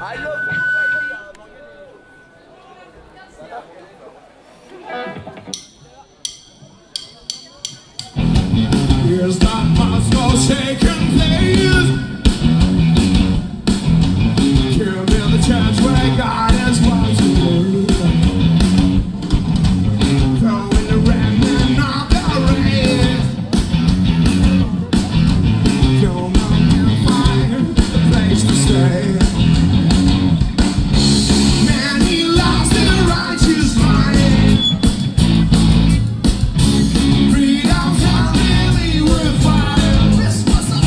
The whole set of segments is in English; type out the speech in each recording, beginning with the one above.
I love you, baby. Here's not much more taking place. Here in the church where God is watching. Throwing the remnant of the race. Come on and find a place to stay. Man, he lost the righteous mind. Freedom's not really worth fighting. This was a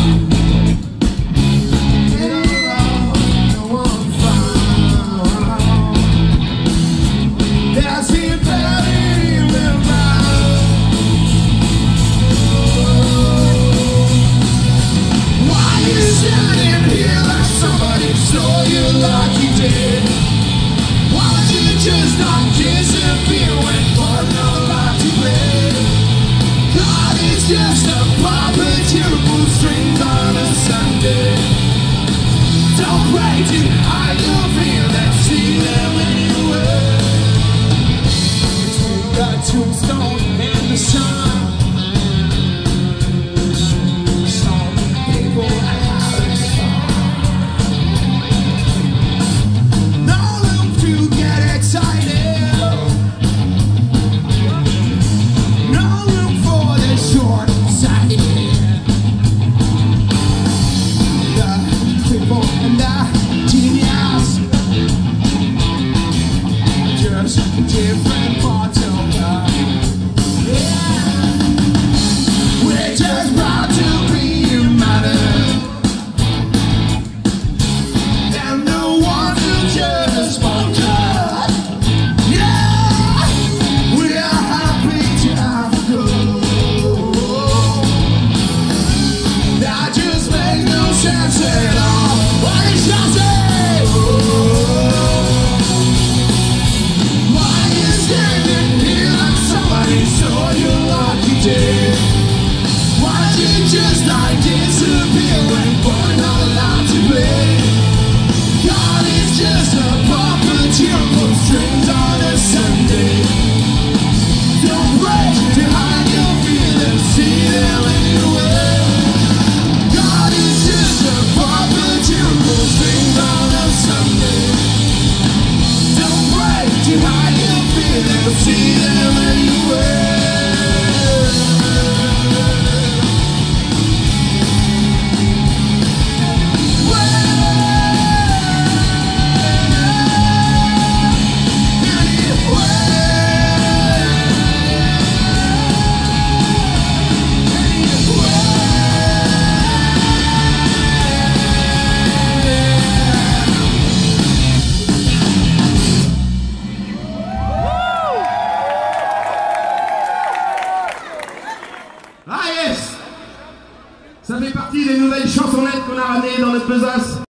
no one found. There's the ability in the why you standing here like somebody stole you like you did? Why would you just not disappear when one no life to live? God is just a puppet, you pull strings on a Sunday. Don't pray to hide your fear, let's see them anyway. Between the tombstone and the sun, some people are having fun. No room to get excited. No room for the short-sighted. The people and the genius, just different parts of the we're just proud to be human, and the ones who just won't cut. Yeah, we're happy to have a go. That just makes no sense at all. Why is that say? Why you standing here like somebody saw you like you did? Why'd you just not disappear when born not allowed to play? God is just a puppet, you pull strings on a Sunday. Don't pray to hide your feelings, see them anyway. God is just a puppet, you pull strings on a Sunday. Don't pray to hide your feelings, see them anyway.